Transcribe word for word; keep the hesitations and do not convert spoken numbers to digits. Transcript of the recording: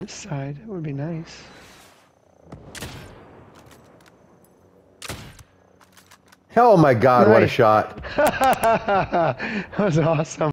this side. It would be nice. Oh my God, what a Nice. shot. That was awesome.